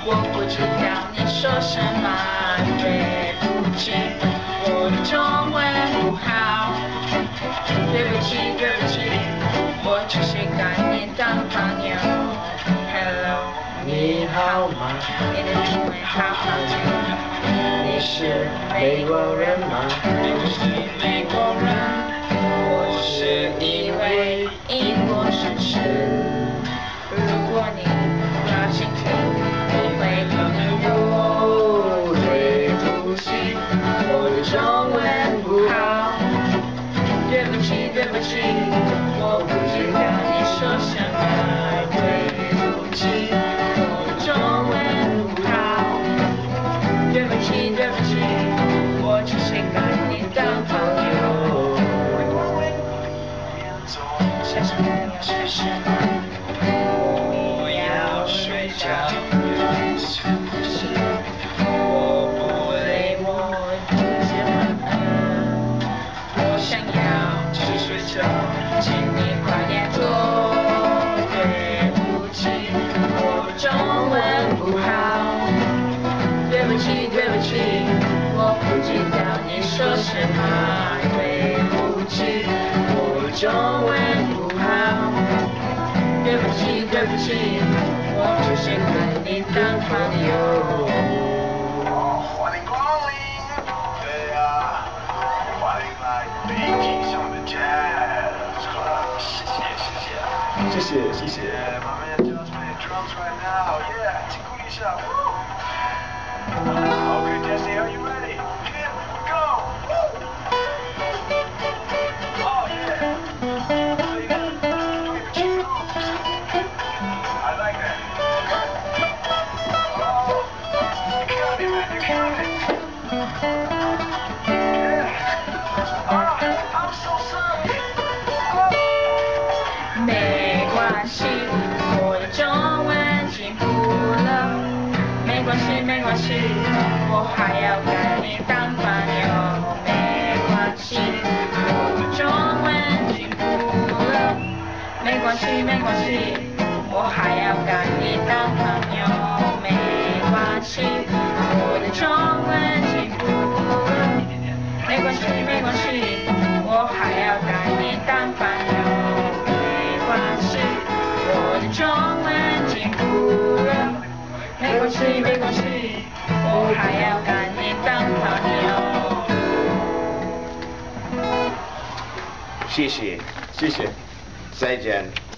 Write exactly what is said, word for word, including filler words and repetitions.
我不知道你说什么，对不起，我的中文不好。对不起，对不起，我只是跟你当朋友。Hello， 你好吗？ 你的英文好好听。 你是美国人吗？ 你不是美国人，我是一位英国绅士。如果你不要倾听，我会可能我对不起，我的中文不好。对不起，对不起，我不知道你说什么。对不起，我的中文不好。对不起，对不起，我只是跟你当朋友。小心不要睡什么？我要睡觉。我不累，我不喜欢。我想要去睡觉，请你快点做。对不起，我中文不好。对不起，对不起，我不知道你说什么。对不起，我中文不好。对不起，对不起，我只是跟你当朋友。 欢迎光临，对呀，欢迎来北京上的 Jazz Club，谢谢谢谢， 谢谢谢谢。 慢慢 just play drums right now， yeah， 请鼓励一下。Okay, Jesse, are you ready? Here we go. Oh yeah. So you got three cheap moves. I like that. Oh, you killed it, man. You killed it. Yeah. Oh, I'm so sorry. Oh. 没关系，我的中文进步了。没关系，没关系，我还要跟你当朋友。没关系，我的中文进步了。没关系，没关系，我还要跟你当朋友。没关系，我的中文进步了。没关系，没关系，我还要跟你当朋友。没关系，我的中文进步了。没关系，没关系，我还要跟你当朋友。 谢谢， 谢谢。 再见。